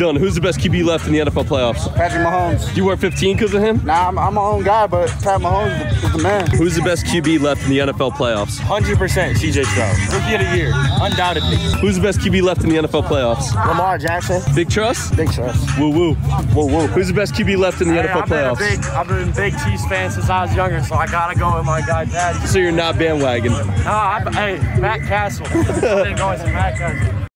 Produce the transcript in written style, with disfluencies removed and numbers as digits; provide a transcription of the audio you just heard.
Done. Who's the best QB left in the NFL playoffs? Patrick Mahomes. Do you wear 15 because of him? Nah, I'm my own guy, but Pat Mahomes is the man. Who's the best QB left in the NFL playoffs? 100% CJ Stroud. Rookie of the year, undoubtedly. Who's the best QB left in the NFL playoffs? Lamar Jackson. Big trust? Big trust. Woo woo. Woo woo. Who's the best QB left in the NFL playoffs? I've been a big Chiefs fan since I was younger, so I gotta go with my guy Daddy. So you're not bandwagon. Hey, Matt Castle. I've been going to Matt Castle.